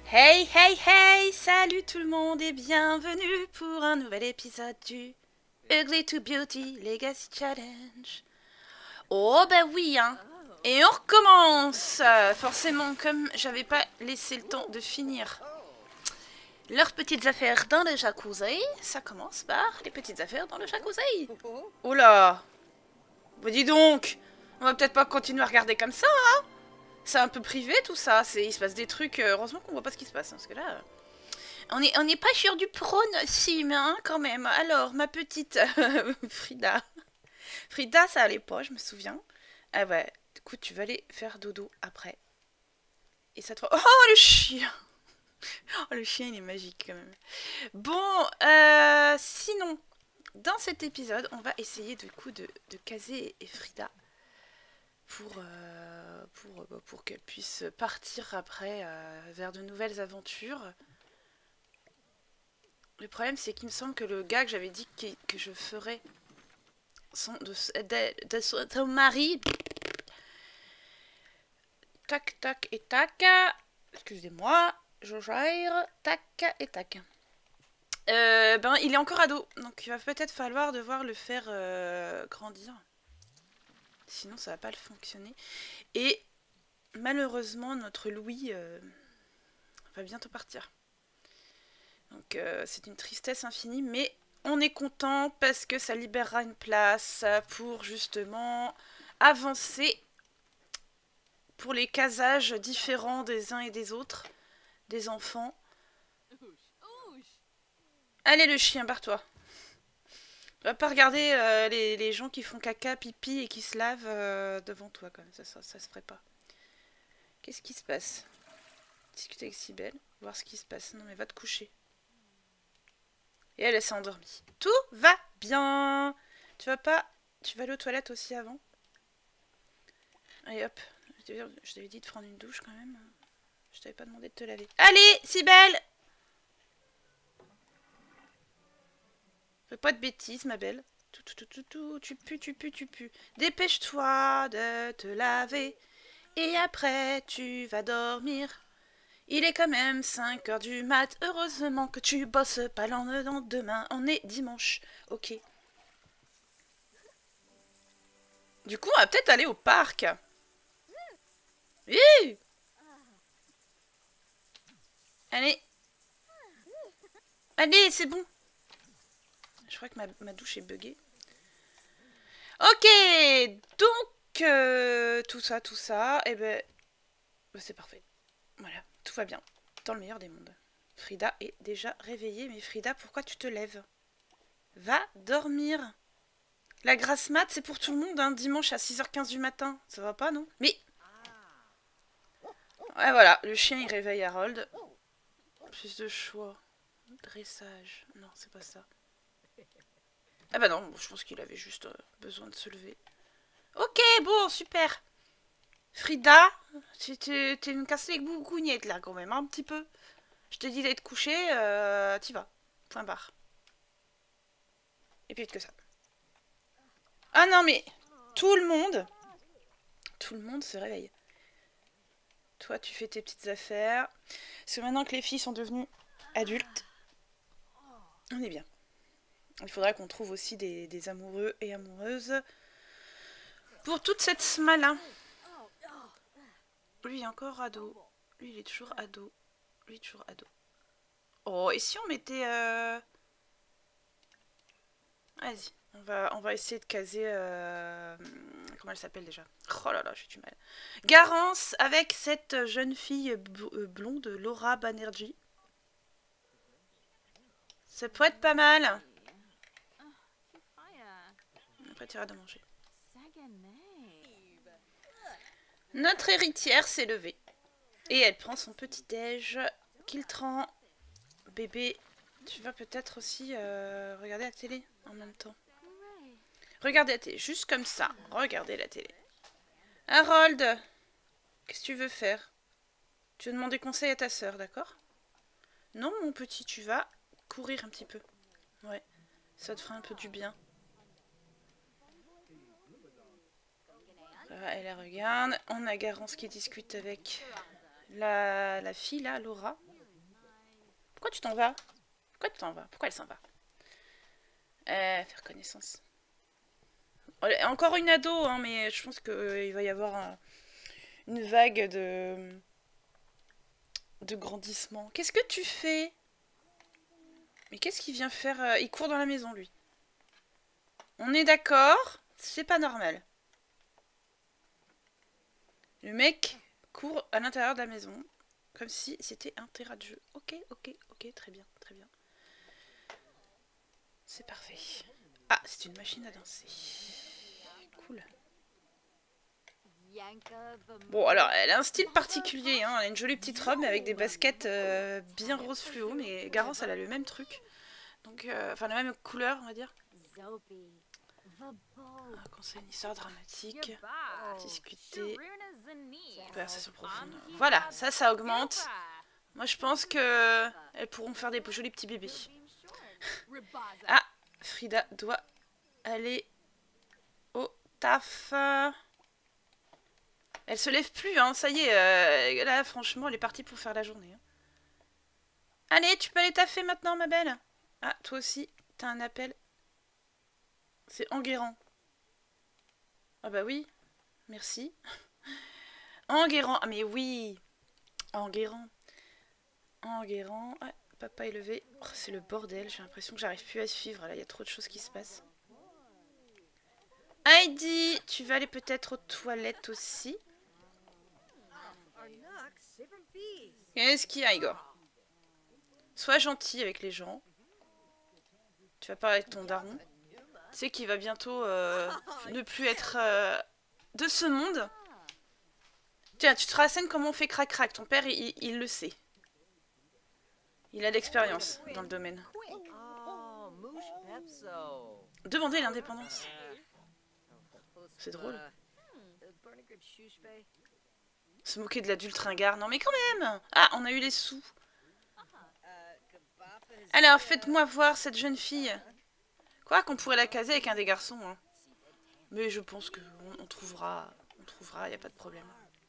Hey hey hey, salut tout le monde et bienvenue pour un nouvel épisode du Ugly to Beauty Legacy Challenge. Oh bah oui hein. Et on recommence. Forcément, comme j'avais pas laissé le temps de finir leurs petites affaires dans le jacuzzi, ça commence par les petites affaires dans le jacuzzi. Oh là. Bah dis donc, on va peut-être pas continuer à regarder comme ça hein. C'est un peu privé tout ça, il se passe des trucs, heureusement qu'on voit pas ce qui se passe, hein, parce que là... On n'est pas sur du prône sim, hein, quand même. Alors, ma petite Frida. Frida, ça allait pas, je me souviens. Ah ouais, du coup, tu vas aller faire dodo après. Et ça te... Oh, le chien. Oh, le chien, il est magique, quand même. Bon, sinon, dans cet épisode, on va essayer, du coup, de caser et Frida pour qu'elle puisse partir après vers de nouvelles aventures. Le problème, c'est qu'il me semble que le gars que j'avais dit que je ferais de son mari. Tac, tac et tac. Excusez-moi, je gère. Tac et tac. Ben, il est encore ado, donc il va peut-être falloir devoir le faire grandir. Sinon, ça va pas le fonctionner. Et malheureusement, notre Louis va bientôt partir. Donc c'est une tristesse infinie, mais on est content parce que ça libérera une place pour justement avancer pour les casages différents des uns et des autres, des enfants. Allez le chien, barre-toi. Va pas regarder les gens qui font caca, pipi et qui se lavent devant toi, quand même. Ça se ferait pas. Qu'est-ce qui se passe? Discuter avec Cybèle, voir ce qui se passe. Non mais va te coucher. Et elle s'est endormie. Tout va bien. Tu vas aller aux toilettes aussi avant? Allez hop. Je t'avais dit de prendre une douche quand même. Je t'avais pas demandé de te laver. Allez, Cybèle! Fais pas de bêtises, ma belle. Tu pues. Dépêche-toi de te laver. Et après, tu vas dormir. Il est quand même 5 heures du mat. Heureusement que tu bosses pas demain. On est dimanche. Ok. Du coup, on va peut-être aller au parc. Oui. Allez. Allez, c'est bon. Je crois que ma douche est buggée. Ok. Donc, tout ça, et ben, c'est parfait. Voilà, tout va bien. Dans le meilleur des mondes. Frida est déjà réveillée. Mais Frida, pourquoi tu te lèves? Va dormir. La grasse mat, c'est pour tout le monde, hein, dimanche à 6h15 du matin. Ça va pas, non? Mais... Ouais, voilà, le chien, il réveille Harold. Plus de choix. Dressage. Non, c'est pas ça. Ah bah non, je pense qu'il avait juste besoin de se lever. Ok, bon, super. Frida, t'es une casse les gougounettes, là, quand même, hein, un petit peu. Je te dis d'être couché, t'y vas. Point barre. Et puis que ça. Ah non, mais tout le monde se réveille. Toi, tu fais tes petites affaires. Parce que maintenant que les filles sont devenues adultes, on est bien. Il faudra qu'on trouve aussi des amoureux et amoureuses pour toute cette smalle. Lui, il est encore ado. Lui, il est toujours ado. Lui, toujours ado. Oh, et si on mettait... Vas-y, on va essayer de caser... Comment elle s'appelle déjà? Oh là là, j'ai du mal. Garance avec cette jeune fille blonde, Laura Banerjee. Ça pourrait être pas mal. Après, tu iras de manger. Notre héritière s'est levée. Et elle prend son petit déj. Kiltran. Bébé, tu vas peut-être aussi regarder la télé en même temps. Regardez la télé, juste comme ça. Regardez la télé. Harold, qu'est-ce que tu veux faire? Tu veux demander conseil à ta sœur, d'accord? Non, mon petit, tu vas courir un petit peu. Ouais, ça te fera un peu du bien. Elle la regarde. On a Garance qui discute avec la fille, là, Laura. Pourquoi tu t'en vas? Pourquoi tu t'en vas? Pourquoi elle s'en va? Faire connaissance. Encore une ado, hein, mais je pense qu'il va y avoir une vague de grandissement. Qu'est-ce que tu fais? Mais qu'est-ce qu'il vient faire? Il court dans la maison, lui. On est d'accord? C'est pas normal. Le mec court à l'intérieur de la maison, comme si c'était un terrain de jeu. Ok, ok, ok, très bien, très bien. C'est parfait. Ah, c'est une machine à danser. Cool. Bon, alors, elle a un style particulier, hein. Elle a une jolie petite robe, mais avec des baskets bien rose fluo, mais Garance, elle a le même truc. Donc, enfin, la même couleur, on va dire. Quand c'est une histoire dramatique, discuter, conversation profonde. Voilà, ça augmente. Moi, je pense que elles pourront faire des jolis petits bébés. Ah, Frida doit aller au taf. Elle se lève plus, hein, ça y est. Là, franchement, elle est partie pour faire la journée. Hein. Allez, tu peux aller taffer maintenant, ma belle. Ah, toi aussi, t'as un appel. C'est Enguerrand. Ah bah oui, merci. Enguerrand, ah mais oui. Enguerrand. Enguerrand. Ah, papa est levé. Oh, c'est le bordel, j'ai l'impression que j'arrive plus à suivre. Là, il y a trop de choses qui se passent. Heidi, tu vas aller peut-être aux toilettes aussi. Qu'est-ce qu'il y a, Igor? Sois gentil avec les gens. Tu vas parler avec ton daron. Tu sais qu'il va bientôt ne plus être de ce monde. Tiens, tu te rassènes comment on fait crac-crac. Ton père, il le sait. Il a l'expérience dans le domaine. Demandez l'indépendance. C'est drôle. Se moquer de l'adulte ringard. Non mais quand même. Ah, on a eu les sous. Alors, faites-moi voir cette jeune fille. Quoi qu'on pourrait la caser avec un des garçons. Hein. Mais je pense qu'on trouvera. On trouvera, y a pas de problème.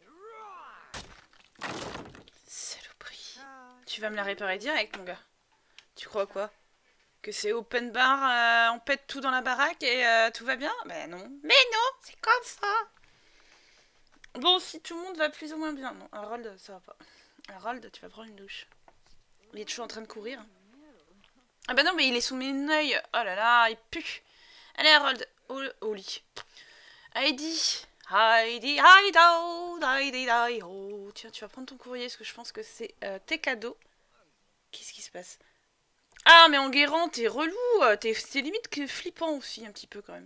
Saloperie. Tu vas me la réparer direct, mon gars. Tu crois quoi? Que c'est open bar, on pète tout dans la baraque et tout va bien? Ben non. Mais non, c'est comme ça. Bon, si tout le monde va plus ou moins bien. Non, Harold, ça va pas. Harold, tu vas prendre une douche. Il est toujours en train de courir. Ah bah non, mais il est sous mes yeux. Oh là là, il pue. Allez, Harold, au lit. Heidi. Heidi, Heidi, oh. Tiens, tu vas prendre ton courrier, parce que je pense que c'est tes cadeaux. Qu'est-ce qui se passe? Ah, mais Enguerrand, t'es relou. T'es limite que flippant aussi, un petit peu, quand même.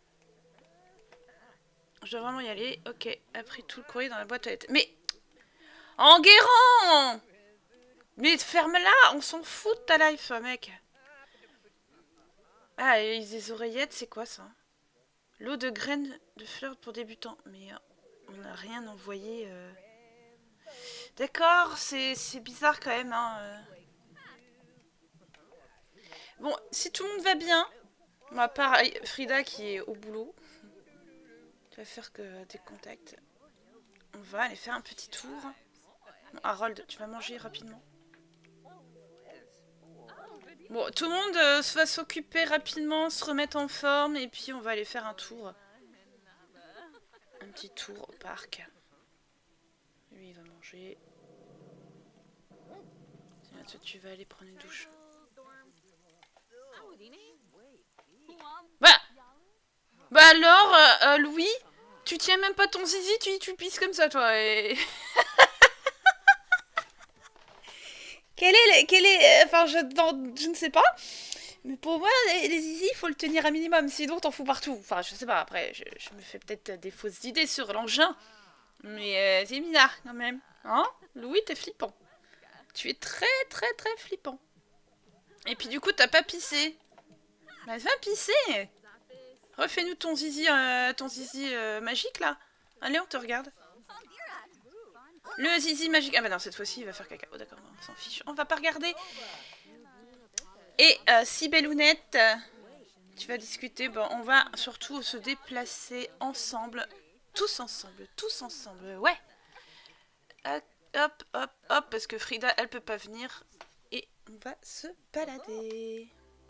Je dois vraiment y aller. Ok, après tout le courrier dans la boîte aux lettres. Mais... Enguerrand! Mais ferme-la, on s'en fout de ta life, mec. Ah, et les oreillettes, c'est quoi, ça? L'eau de graines de fleurs pour débutants. Mais on n'a rien envoyé. D'accord, c'est bizarre quand même. Hein. Bon, si tout le monde va bien, à part Frida qui est au boulot, tu vas faire que des contacts. On va aller faire un petit tour. Bon, Harold, tu vas manger rapidement. Bon, tout le monde va s'occuper rapidement, se remettre en forme, et puis on va aller faire un tour. Un petit tour au parc. Lui, il va manger. Tiens, toi, tu vas aller prendre une douche. Bah alors, Louis, tu tiens même pas ton zizi, tu pisses comme ça, toi. Et... quel est, enfin, je ne sais pas. Mais pour moi, les zizi, il faut le tenir à minimum, sinon t'en fous partout. Enfin, je sais pas, après, je me fais peut-être des fausses idées sur l'engin. Mais c'est bizarre, quand même. Hein? Louis, t'es flippant. Tu es très, très, très flippant. Et puis du coup, t'as pas pissé. Bah, va pisser. Refais-nous ton zizi magique, là. Allez, on te regarde. Le zizi magique. Ah bah non, cette fois-ci, il va faire caca. Oh d'accord, on s'en fiche. On va pas regarder. Et si Bellounette, tu vas discuter. Bon, on va surtout se déplacer ensemble. Tous ensemble. Ouais. Hop, hop, hop, parce que Frida, elle peut pas venir. Et on va se balader.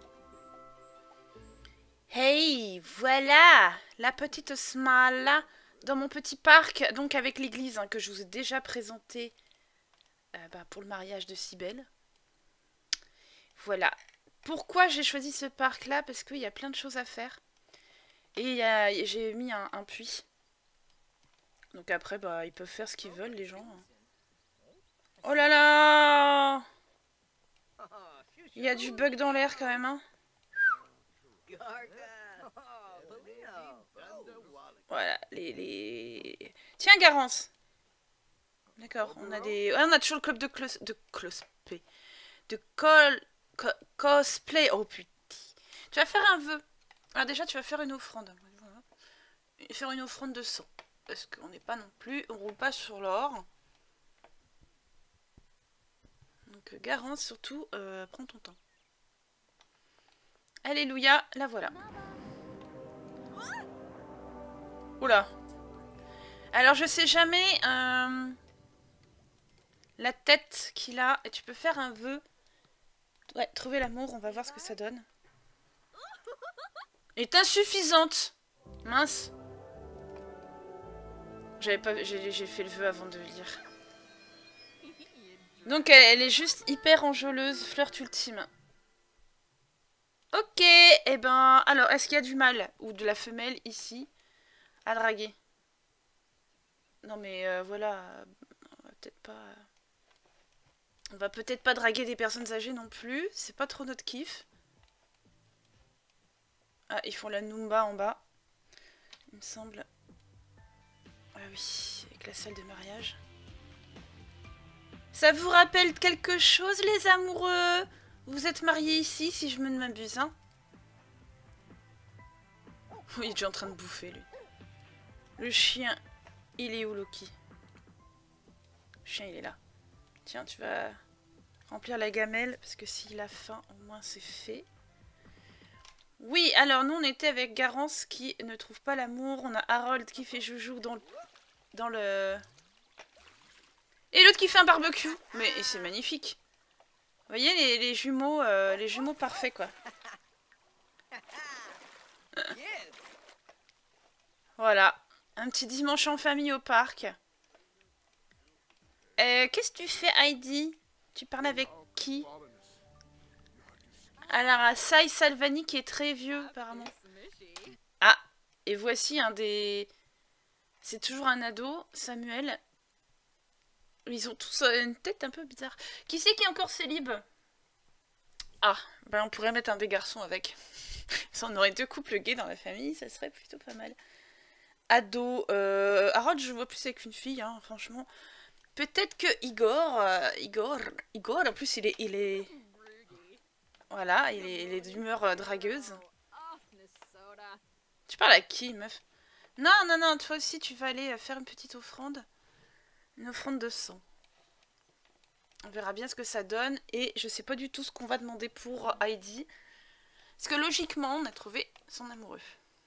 Hey, voilà la petite Smala dans mon petit parc, donc avec l'église que je vous ai déjà présentée pour le mariage de Cybèle. Voilà. Pourquoi j'ai choisi ce parc-là? Parce qu'il y a plein de choses à faire. Et j'ai mis un puits. Donc après, ils peuvent faire ce qu'ils veulent, les gens. Oh là là! Il y a du bug dans l'air quand même, hein. Voilà, les... Tiens, Garance! D'accord, on a des... Ouais, on a toujours le club de cosplay. Cosplay. Oh putain. Tu vas faire un vœu. Alors déjà, tu vas faire une offrande. Voilà. Faire une offrande de sang. Parce qu'on n'est pas non plus... On roule pas sur l'or. Donc, Garance, surtout, prends ton temps. Alléluia, la voilà. Oula. Alors, je sais jamais... la tête qu'il a. Et tu peux faire un vœu. Ouais, trouver l'amour, on va voir ce que ça donne. Est insuffisante. Mince. J'ai fait le vœu avant de le lire. Donc elle est juste hyper enjôleuse, flirt ultime. Ok, et ben... Alors, est-ce qu'il y a du mâle ou de la femelle ici à draguer? Non mais voilà, on va peut-être pas draguer des personnes âgées non plus, c'est pas trop notre kiff. Ah, ils font la Numba en bas, il me semble. Ah oui, avec la salle de mariage. Ça vous rappelle quelque chose, les amoureux? Vous êtes mariés ici, si je ne m'abuse, hein? Oui, il est déjà en train de bouffer, lui. Le chien, il est où, Loki? Le chien, il est là. Tiens, tu vas remplir la gamelle, parce que s'il a faim, au moins c'est fait. Oui, alors nous, on était avec Garance qui ne trouve pas l'amour. On a Harold qui fait joujou dans le... Et l'autre qui fait un barbecue. Mais c'est magnifique. Vous voyez les jumeaux parfaits, quoi. Voilà. Un petit dimanche en famille au parc. Qu'est-ce que tu fais, Heidi? Tu parles avec qui? Alors, à Sai Salvani qui est très vieux, apparemment. Ah, et voici un des... C'est toujours un ado, Samuel. Ils ont tous une tête un peu bizarre. Qui c'est qui est encore célib? Ah, on pourrait mettre un des garçons avec. Ça, on aurait deux couples gays dans la famille, ça serait plutôt pas mal. Ado, Harold, je vois plus avec une fille, hein, franchement. Peut-être que Igor, en plus, il est... Voilà, il est d'humeur dragueuse. Tu parles à qui, meuf? Non, toi aussi, tu vas aller faire une petite offrande. Une offrande de sang. On verra bien ce que ça donne. Et je sais pas du tout ce qu'on va demander pour Heidi. Parce que logiquement, on a trouvé son amoureux.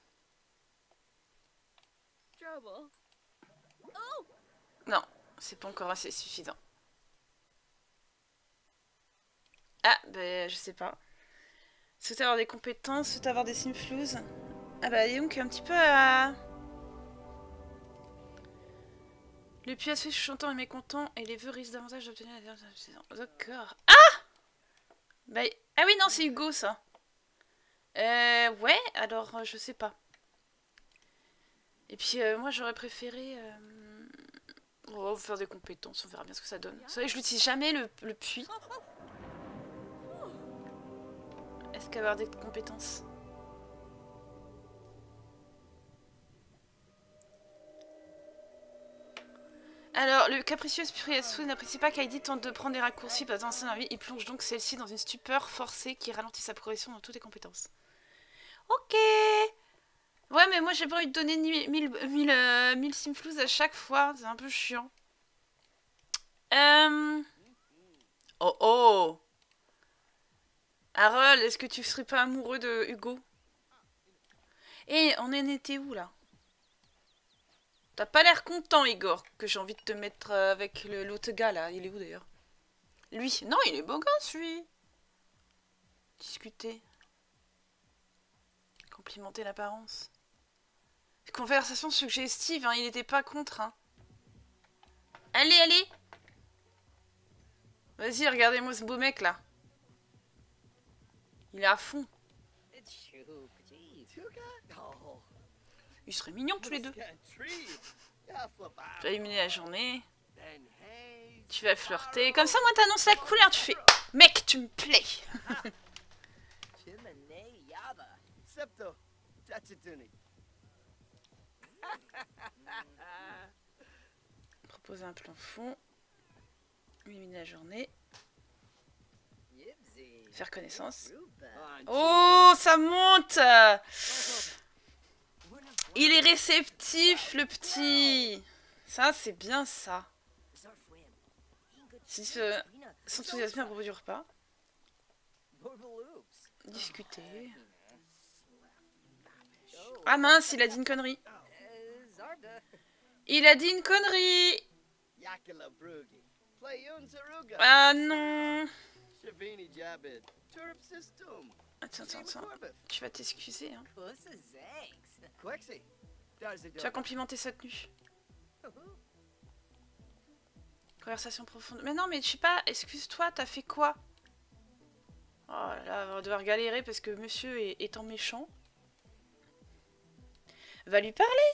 Non, c'est pas encore assez suffisant. Ah, je sais pas. Souhaite avoir des compétences, souhaite avoir des simflouz. Ah dis donc, un petit peu à... Le puits assez chantant et mécontent, et les vœux risquent davantage d'obtenir la dernière saison. D'accord. Ah ah oui, non, c'est Hugo, ça. Ouais, alors, je sais pas. Et puis, moi, j'aurais préféré... On va faire des compétences, on verra bien ce que ça donne. Vous savez, je l'utilise jamais, le puits. Est-ce qu'elle va avoir des compétences? Alors, le capricieux esprit Sou n'apprécie pas qu'Heidi tente de prendre des raccourcis dans sa vie. Il plonge donc celle-ci dans une stupeur forcée qui ralentit sa progression dans toutes les compétences. Ok. Ouais, mais moi j'ai pas envie de donner 1000 simflouz à chaque fois. C'est un peu chiant. Oh oh. Harold, est-ce que tu serais pas amoureux de Hugo? Et on en était où là? T'as pas l'air content, Igor, que j'ai envie de te mettre avec l'autre gars là. Il est où d'ailleurs? Lui. Non, il est beau gosse, lui. Discuter. Complimenter l'apparence. Conversation suggestive, hein, il était pas contre. Hein. Allez, allez. Vas-y, regardez-moi ce beau mec là. Il est à fond. Ils seraient mignons tous les deux. Tu vas éliminer la journée. Tu vas flirter. Comme ça, moi, t'annonces la couleur. Tu fais mec, tu me plais. Proposer un plan fond. Éliminer la journée. Faire connaissance. Oh, ça monte. Il est réceptif, le petit. Ça, c'est bien ça. S'enthousiasmer à propos du repas. Discuter. Ah mince, il a dit une connerie. Il a dit une connerie. Ah non. Attends, attends, attends. Tu vas t'excuser. Hein. Tu vas complimenter sa tenue. Conversation profonde. Mais non, mais je sais pas, excuse-toi, t'as fait quoi? Oh là là, on va devoir galérer parce que monsieur étant méchant. Va lui parler.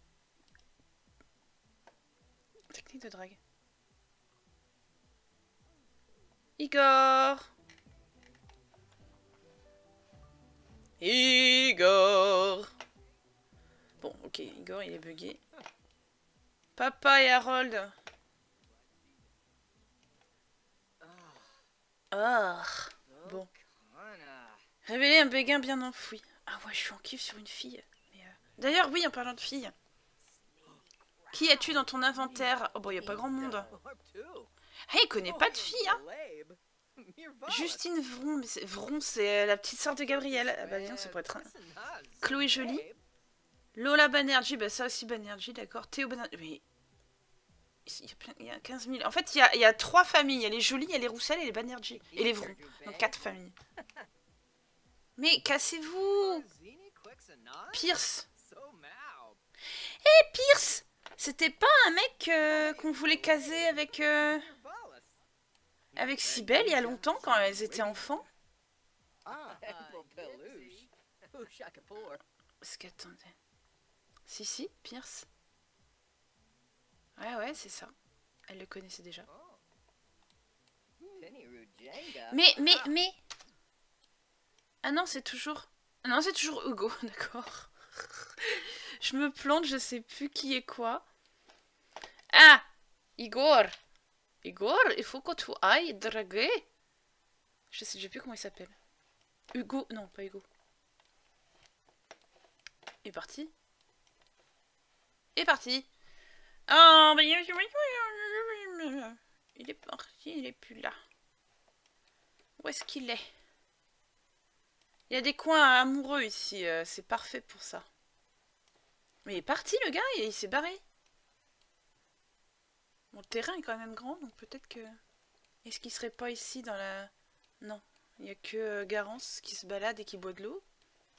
Technique de drague. Igor. Igor. Bon, ok, Igor, il est bugué. Papa et Harold. Ah, bon. Révéler un béguin bien enfoui. Ah ouais, je suis en kiff sur une fille. D'ailleurs, oui, en parlant de filles. Qui as-tu dans ton inventaire? Oh, bon, il n'y a pas grand monde. Ah, il connaît pas de fille, hein. Justine Vron. Mais Vron, c'est la petite sœur de Gabrielle. Ah bah, bien, ça pourrait être un... Chloé Jolie. Lola Banerjee, bah ça aussi Banerjee, d'accord. Théo Banerjee. Mais... Il y a 15 000. En fait, il y a 3 familles. Il y a les Jolies, il y a les Roussel et les Banerjee. Et les Vron. Donc 4 familles. Mais cassez-vous! Pierce! Eh, Pierce! C'était pas un mec qu'on voulait caser avec Cybèle il y a longtemps quand elles étaient enfants? Parce qu'attendez. Si, Pierce. Ouais, c'est ça. Elle le connaissait déjà. Mais... Ah non, c'est toujours... Non, c'est toujours Hugo, d'accord. Je me plante, je sais plus qui est quoi. Ah, Igor. Igor, il faut que tu ailles draguer. Je sais plus comment il s'appelle. Hugo, non, pas Hugo. Il est parti. Il est parti. Oh, mais il est parti, il est plus là. Où est-ce qu'il est? Il y a des coins amoureux ici, c'est parfait pour ça. Mais il est parti le gars, il s'est barré. Bon, le terrain est quand même grand, donc peut-être que... Est-ce qu'il serait pas ici dans la... Non, il n'y a que Garance qui se balade et qui boit de l'eau.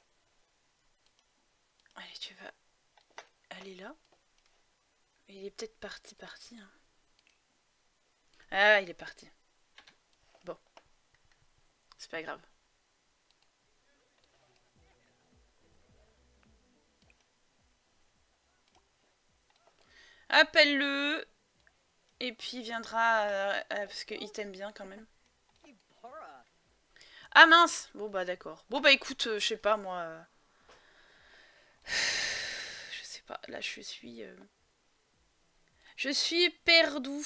Allez, tu vas aller là. Il est peut-être parti. Hein. Ah, il est parti. Bon. C'est pas grave. Appelle-le. Et puis il viendra parce qu'il t'aime bien quand même. Ah mince. Bon bah d'accord. Bon bah écoute, je sais pas moi. Je sais pas. Là je suis... Je suis perdue.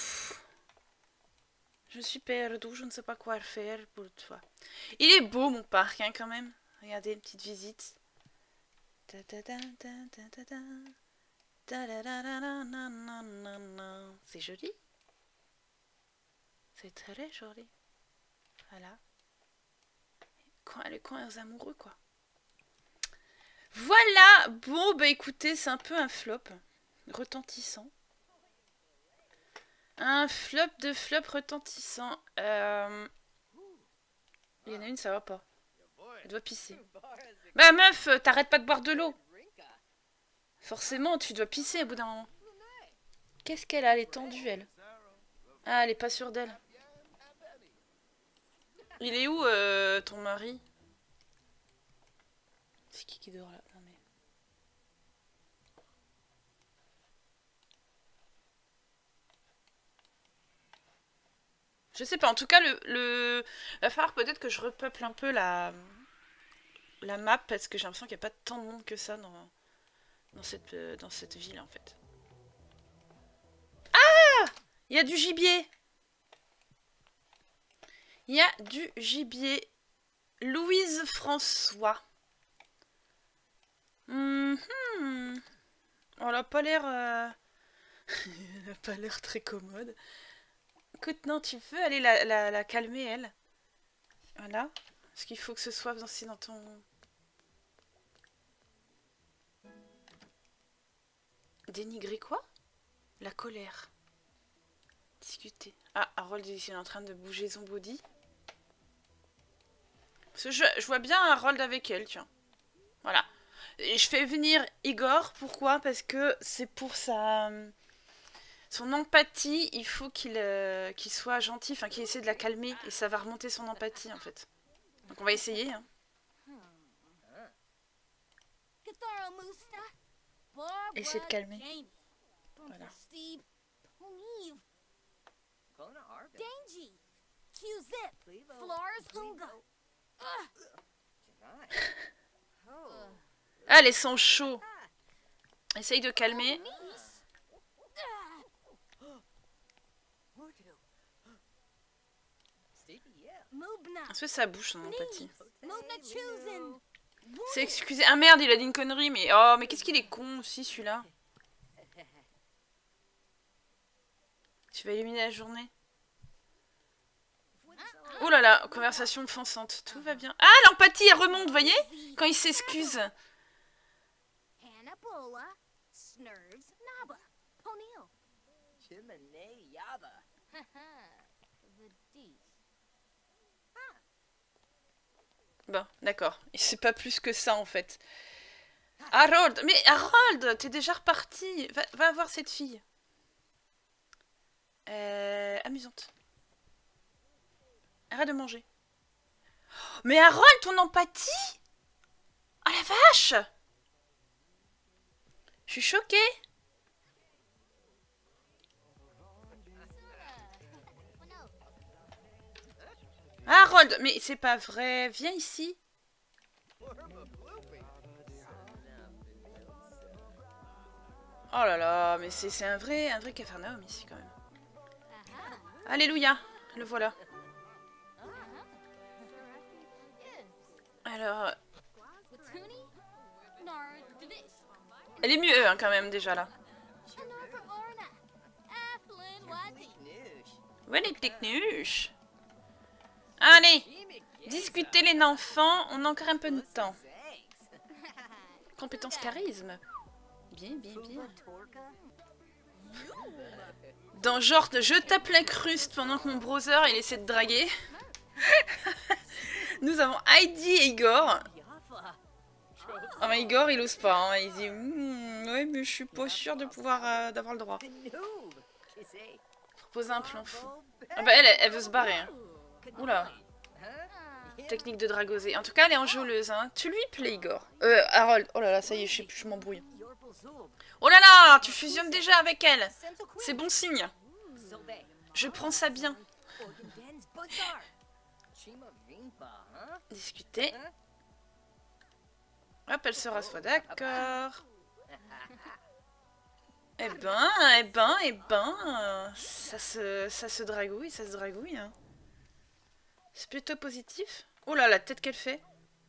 Je suis perdue. Je ne sais pas quoi faire pour toi. Il est beau mon parc hein, quand même. Regardez une petite visite. C'est joli. C'est très joli. Voilà. Le coin aux amoureux, quoi. Voilà. Bon, bah écoutez, c'est un peu un flop. Retentissant. Un flop de flop retentissant. Il y en a une, ça va pas. Elle doit pisser. Bah meuf, t'arrêtes pas de boire de l'eau. Forcément, tu dois pisser au bout d'un moment. Qu'est-ce qu'elle a? Elle est tendue, elle. Ah, elle est pas sûre d'elle. Il est où, ton mari? C'est qui dort là? Non mais... Je sais pas, en tout cas, il va falloir peut-être que je repeuple un peu la map, parce que j'ai l'impression qu'il n'y a pas tant de monde que ça dans cette ville, en fait. Ah! Il y a du gibier! Il y a du gibier. Louise François. Oh, elle a pas l'air... elle a pas l'air très commode. Écoute, non, tu peux aller la calmer, elle. Voilà. Parce qu'il faut que ce soit aussi dans ton... Dénigrer quoi? La colère. Discuter. Ah, Harold il est en train de bouger son body. Parce que je vois bien Harold avec elle, tiens. Voilà. Et je fais venir Igor. Pourquoi? Parce que c'est pour son empathie. Il faut qu'il soit gentil, enfin qu'il essaie de la calmer. Et ça va remonter son empathie, en fait. Donc on va essayer. Hein. Essayer de calmer. Voilà. Ah, les sangs chauds. Essaye de calmer. Est-ce que ça bouge son empathie? C'est excusé. Ah merde, il a dit une connerie, mais... Oh, mais qu'est-ce qu'il est con aussi, celui-là. Tu vas illuminer la journée. Oh là là, conversation offensante. Tout va bien. Ah, l'empathie, elle remonte, vous voyez? Quand il s'excuse. Bon, d'accord. C'est pas plus que ça, en fait. Harold! Mais Harold! T'es déjà reparti. Va voir cette fille. Amusante. Arrête de manger. Mais Harold, ton empathie? Oh la vache! Je suis choquée. Harold, mais c'est pas vrai. Viens ici. Oh là là, mais c'est un vrai Capharnaüm ici quand même. Alléluia, le voilà. Alors... Elle est mieux hein, quand même déjà là. Ouais les technuches. Allez, discutez les enfants, on a encore un peu de temps. Compétence charisme. Bien, bien, bien. Dans genre, je tape l'incruste pendant que mon browser il essaie de draguer. Nous avons Heidi et Igor. Ah mais Igor il ose pas, hein. Il dit ouais mais je suis pas sûre de pouvoir d'avoir le droit. Proposer un plan fou. Ah bah elle veut se barrer. Hein. Oula. Technique de dragosée. En tout cas elle est enjôleuse. Hein. Tu lui plais Igor. Harold. Oh là là ça y est je m'embrouille. Oh là là tu fusionnes déjà avec elle. C'est bon signe. Je prends ça bien. Discuter. Hop, elle se rassoit, d'accord. Eh ben, ça se dragouille, hein. C'est plutôt positif. Oh là, la tête qu'elle fait.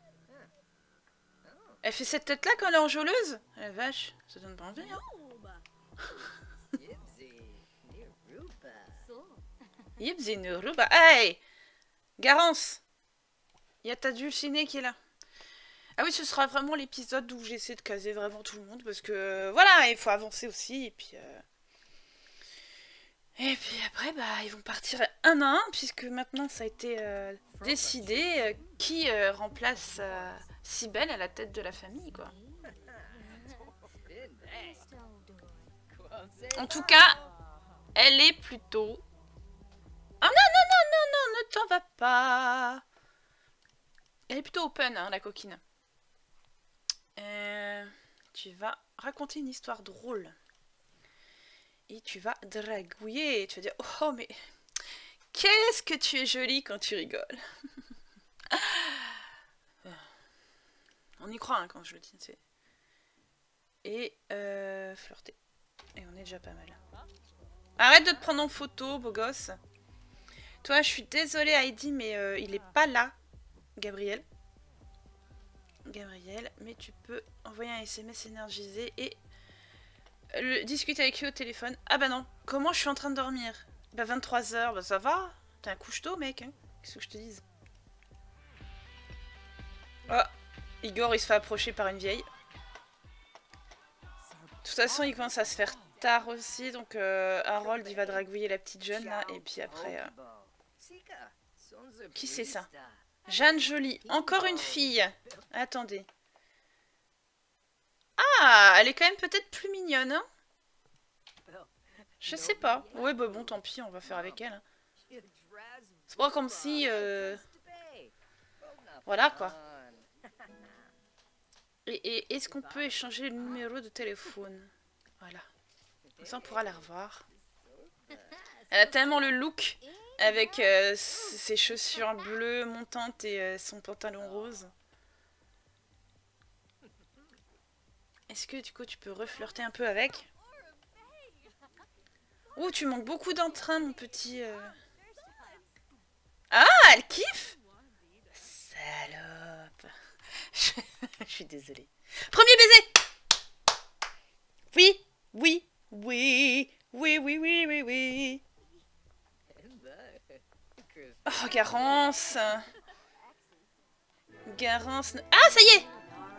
Elle fait cette tête-là quand elle est enjôleuse. La vache, ça donne pas envie, hein. Yipzinuruba. Hey Garance. Il y a ta dulcinée qui est là. Ah oui, ce sera vraiment l'épisode où j'essaie de caser vraiment tout le monde. Parce que, voilà, il faut avancer aussi. Et puis après, bah, ils vont partir un à un, puisque maintenant ça a été décidé qui remplace Cybèle à la tête de la famille, quoi. En tout cas, elle est plutôt... Ah non, non, non, non, non, ne t'en va pas. Elle est plutôt open, hein, la coquine. Tu vas raconter une histoire drôle. Et tu vas dragouiller. Tu vas dire, oh mais... Qu'est-ce que tu es jolie quand tu rigoles. On y croit hein, quand je le dis. Et flirter. Et on est déjà pas mal. Arrête de te prendre en photo, beau gosse. Toi, je suis désolée Heidi, mais il est pas là. Gabriel. Gabriel, mais tu peux envoyer un SMS énergisé et discuter avec lui au téléphone. Ah bah non, comment je suis en train de dormir? Bah 23 h, bah ça va. T'es un couche-tôt mec, hein. Qu'est-ce que je te dise? Oh, Igor il se fait approcher par une vieille. De toute façon il commence à se faire tard aussi, donc Harold il va dragouiller la petite jeune là, et puis après... Qui c'est ça? Jeanne Jolie, encore une fille. Attendez. Ah, elle est quand même peut-être plus mignonne, hein? Je sais pas. Ouais, bah bon, tant pis, on va faire avec elle. Hein. C'est pas comme si... Voilà, quoi. Et est-ce qu'on peut échanger le numéro de téléphone? Voilà. Comme ça, on pourra la revoir. Elle a tellement le look avec ses chaussures bleues montantes et son pantalon rose. Est-ce que du coup tu peux reflirter un peu avec? Oh, tu manques beaucoup d'entrain, mon petit... Ah, elle kiffe? Salope. Je suis désolée. Premier baiser! Oui, oui, oui, oui, oui, oui, oui, oui. Oh, Garance. Garance... Ah, ça y est!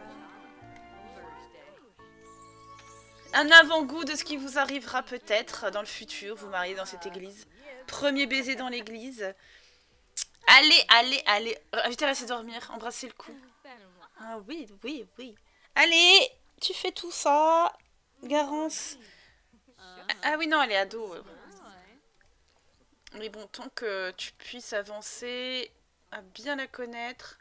Un avant-goût de ce qui vous arrivera peut-être dans le futur, vous mariez dans cette église. Premier baiser dans l'église. Allez, allez, allez. Invitez à rester dormir, embrassez le cou. Ah oui, oui, oui. Allez, tu fais tout ça. Garance. Ah oui, non, elle est ado. Mais bon, tant que tu puisses avancer, à bien la connaître.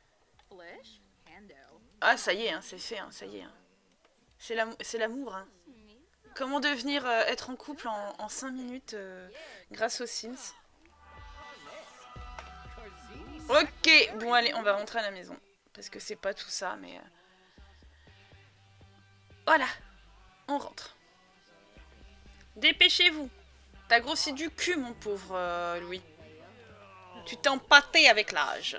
Ah, ça y est, hein, c'est fait, hein, ça y est. Hein. C'est l'amour. Hein. Comment devenir être en couple en 5 minutes grâce aux Sims. Ok, bon allez, on va rentrer à la maison. Parce que c'est pas tout ça, mais... Voilà, on rentre. Dépêchez-vous. T'as grossi du cul, mon pauvre Louis. Tu t'es empâté avec l'âge.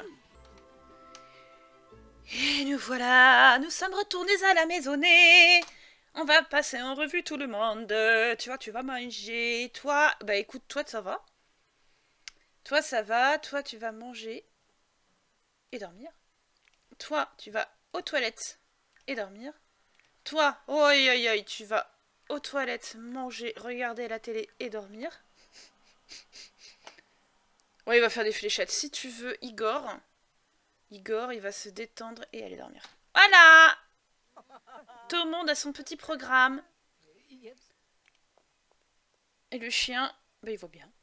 Et nous voilà, nous sommes retournés à la maisonnée. On va passer en revue tout le monde. Tu vois, tu vas manger. Toi, bah écoute, toi ça va. Toi ça va, toi tu vas manger et dormir. Toi, tu vas aux toilettes et dormir. Toi, oi oi oi, tu vas aux toilettes, manger, regarder la télé et dormir. Ouais, il va faire des fléchettes. Si tu veux, Igor, il va se détendre et aller dormir. Voilà! Tout le monde a son petit programme. Et le chien, bah il va bien.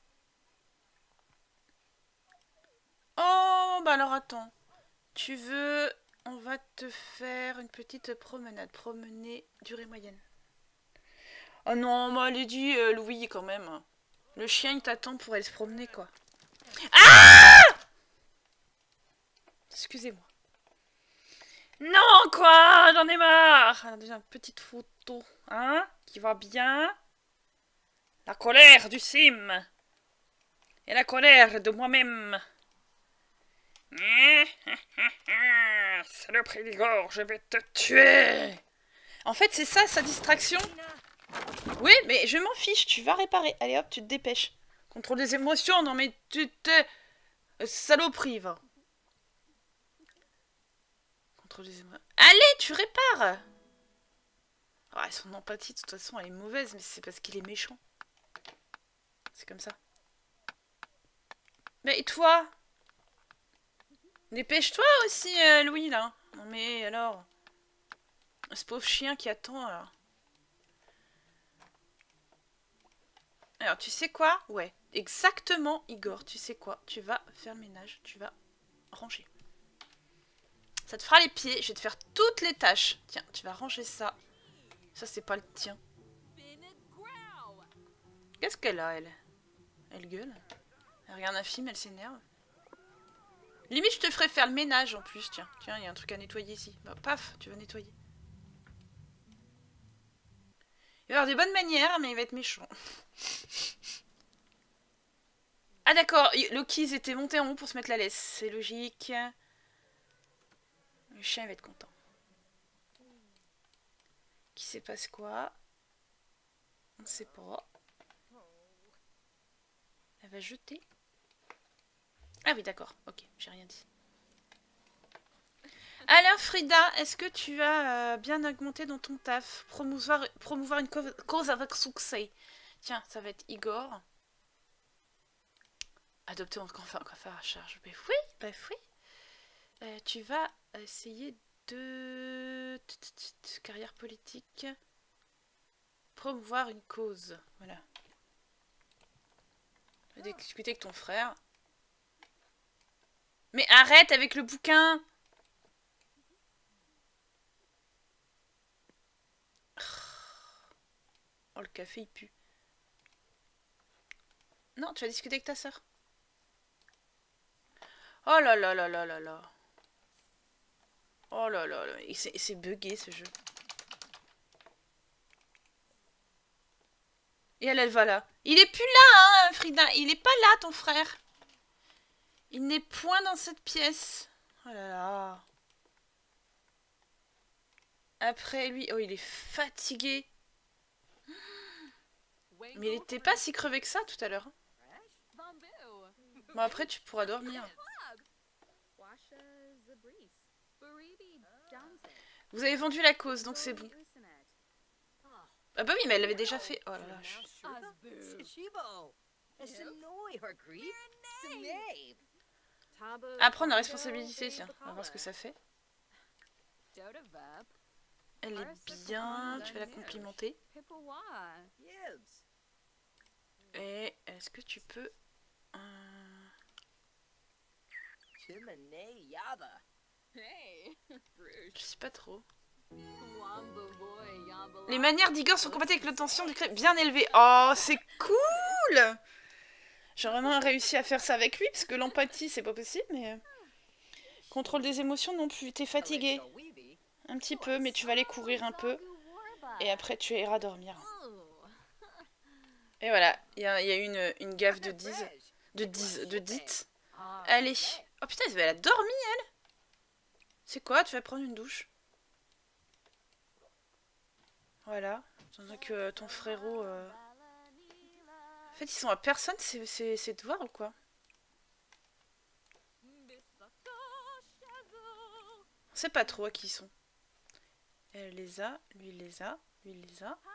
Oh, bah alors attends. Tu veux... On va te faire une petite promenade. Promener, durée moyenne. Oh non, moi, elle dit Louis, quand même. Le chien, il t'attend pour aller se promener, quoi. Ah! Excusez-moi. Non, quoi! J'en ai marre! Alors, déjà, une petite photo, hein? Qui va bien. La colère du sim. Et la colère de moi-même. Saloperie d'Igor, je vais te tuer. En fait, c'est ça, sa distraction. Oui, mais je m'en fiche, tu vas réparer. Allez hop, tu te dépêches. Contrôle des émotions, non mais tu t'es... Saloperie, va. Contrôle des émotions. Allez, tu répares. Oh, son empathie, de toute façon, elle est mauvaise, mais c'est parce qu'il est méchant. C'est comme ça. Mais toi? Dépêche-toi aussi, Louis, là. Non mais alors... Ce pauvre chien qui attend, alors. Alors, tu sais quoi? Ouais, exactement, Igor. Tu sais quoi? Tu vas faire le ménage, tu vas ranger. Ça te fera les pieds, je vais te faire toutes les tâches. Tiens, tu vas ranger ça. Ça, c'est pas le tien. Qu'est-ce qu'elle a, elle? Elle gueule. Elle regarde un film, elle s'énerve. Limite, je te ferais faire le ménage en plus, tiens. Tiens, il y a un truc à nettoyer ici. Bah, paf, tu vas nettoyer. Il va avoir des bonnes manières, mais il va être méchant. Ah d'accord, Loki, ils étaient montés en haut pour se mettre la laisse. C'est logique. Le chien, il va être content. Qui se passe quoi? On sait pas. Elle va jeter. Ah oui, d'accord. Ok, j'ai rien dit. Alors Frida, est-ce que tu as bien augmenté dans ton taf? Promouvoir une cause avec succès. Tiens, ça va être Igor. Adopter encore faire à charge. Bah oui. Tu vas essayer de... Carrière politique. Promouvoir une cause. Voilà. Tu vas discuter avec ton frère. Mais arrête avec le bouquin! Oh, le café, il pue. Non, tu vas discuter avec ta soeur. Oh là là là là là là. Oh là là là. C'est bugué, ce jeu. Et elle va là. Il est plus là, hein, Frida. Il est pas là, ton frère. Il n'est point dans cette pièce. Oh là là. Après, lui... Oh, il est fatigué. Mais il était pas si crevé que ça, tout à l'heure. Bon, après, tu pourras dormir. Vous avez vendu la cause, donc c'est bon. Ah bah oui, mais elle l'avait déjà fait. Oh là là. À prendre la responsabilité, tiens. On va voir ce que ça fait. Elle est bien, tu vas la complimenter. Et est-ce que tu peux... Je sais pas trop. Les manières d'Igor sont compatibles avec l'attention du crêpe bien élevée. Oh, c'est cool! J'ai vraiment réussi à faire ça avec lui, parce que l'empathie, c'est pas possible, mais... Contrôle des émotions non plus. T'es fatigué. Un petit peu, mais tu vas aller courir un peu. Et après, tu iras dormir. Et voilà, il y a eu une gaffe de Dit. Allez. Oh putain, elle a dormi, elle. C'est quoi? Tu vas prendre une douche. Voilà. Tandis que ton frérot... En fait, ils sont à personne, ces devoirs ou quoi? On sait pas trop à qui ils sont. Elle les a, lui il les a, lui il les a.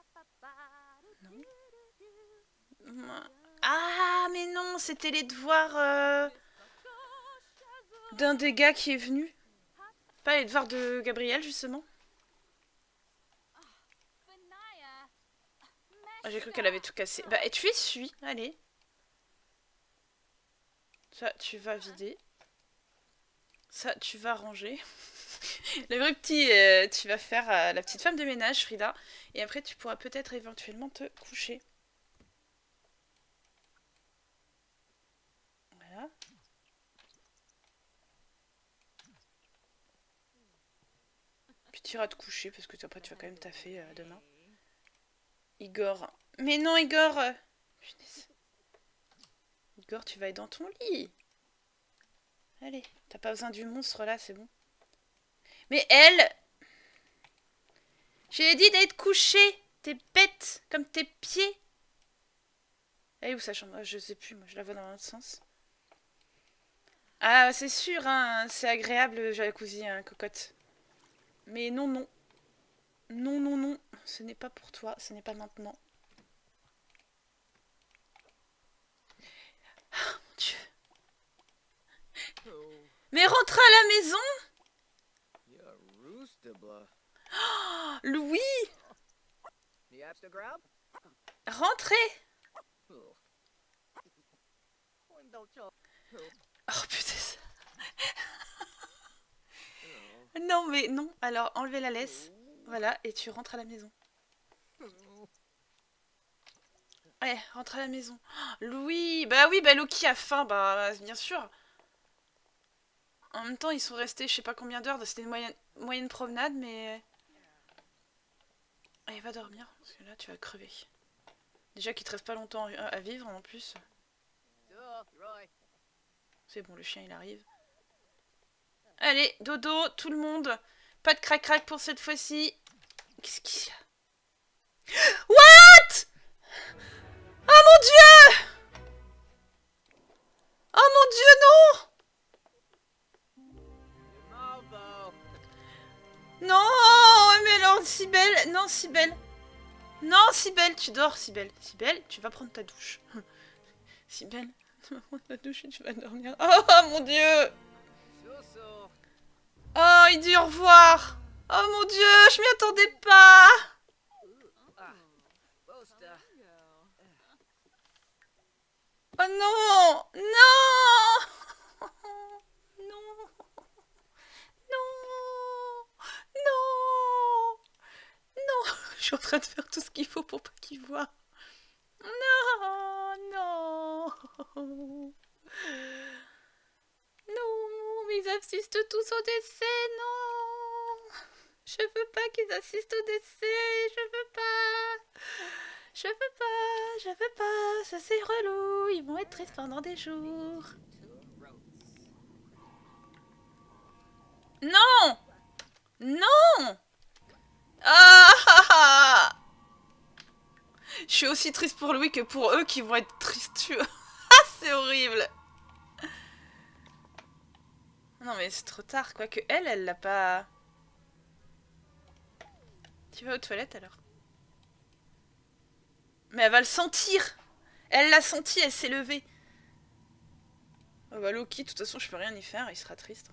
Non. Ah, mais non, c'était les devoirs d'un des gars qui est venu. Pas les devoirs de Gabriel, justement. Oh, j'ai cru qu'elle avait tout cassé. Bah, et tu essuies, allez. Ça, tu vas vider. Ça, tu vas ranger. Le vrai petit, tu vas faire la petite femme de ménage, Frida. Et après, tu pourras peut-être éventuellement te coucher. Voilà. Puis tu iras te coucher parce que après, tu vas quand même taffer demain. Igor. Mais non, Igor. Igor, tu vas être dans ton lit. Allez, t'as pas besoin du monstre là, c'est bon. Mais elle... J'ai dit d'être couchée. T'es bête, comme tes pieds. Elle est où sa chambre? Je sais plus, moi je la vois dans l'autre sens. Ah, c'est sûr, hein, c'est agréable, jacuzzi, hein, cocotte. Mais non, non. Non, non, non. Ce n'est pas pour toi, ce n'est pas maintenant. Dieu. Mais rentre à la maison. Oh, Louis. Rentrez. Oh putain. Non mais non. Alors enlevez la laisse. Voilà, et tu rentres à la maison. Ouais, rentre à la maison. Oh, Louis. Bah oui, bah Loki a faim, bah bien sûr. En même temps, ils sont restés je sais pas combien d'heures. C'était une moyenne promenade, mais... Allez, va dormir, parce que là, tu vas crever. Déjà qu'il te reste pas longtemps à vivre, en plus. C'est bon, le chien, il arrive. Allez, dodo, tout le monde. Pas de crac-crac pour cette fois-ci. Qu'est-ce qu'il y a? What? Oh mon Dieu! Oh mon Dieu, non! Non, mais alors, Cybèle, non, Cybèle. Non, Cybèle, tu dors, Cybèle. Cybèle, tu vas prendre ta douche. Cybèle, tu vas prendre ta douche et tu vas dormir. Oh mon Dieu! Oh, il dit au revoir. Oh mon Dieu, je m'y attendais pas. Oh non! Non! Non! Non! Non! Non! Je suis en train de faire tout ce qu'il faut pour pas qu'il voit. Non! Non! Non! Mais ils assistent tous au décès! Non! Je veux pas qu'ils assistent au décès! Je veux pas! Je veux pas! Je veux pas! Ça c'est relou! Ils vont être tristes pendant des jours! Non! Non! Ah! Je suis aussi triste pour Louis que pour eux qui vont être tristes, tu vois. C'est horrible. Non mais c'est trop tard, quoique elle l'a pas... Tu vas aux toilettes alors? Mais elle va le sentir. Elle l'a senti, elle s'est levée. Oh bah Loki, de toute façon je peux rien y faire, il sera triste.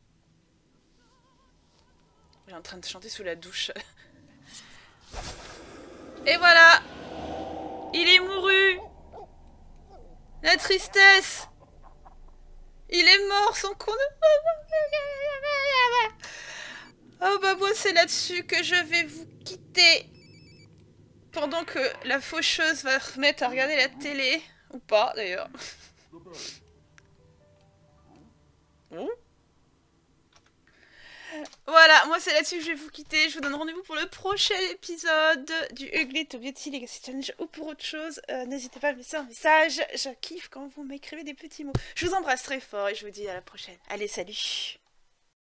Il est en train de chanter sous la douche. Et voilà! Il est mouru! La tristesse! Il est mort sans qu'on... Oh bah moi c'est là-dessus que je vais vous quitter. Pendant que la faucheuse va se remettre à regarder la télé. Ou pas d'ailleurs. Voilà, moi c'est là-dessus que je vais vous quitter. Je vous donne rendez-vous pour le prochain épisode du Ugly to Beauty Legacy Challenge ou pour autre chose. N'hésitez pas à me laisser un message. Je kiffe quand vous m'écrivez des petits mots. Je vous embrasse très fort et je vous dis à la prochaine. Allez, salut!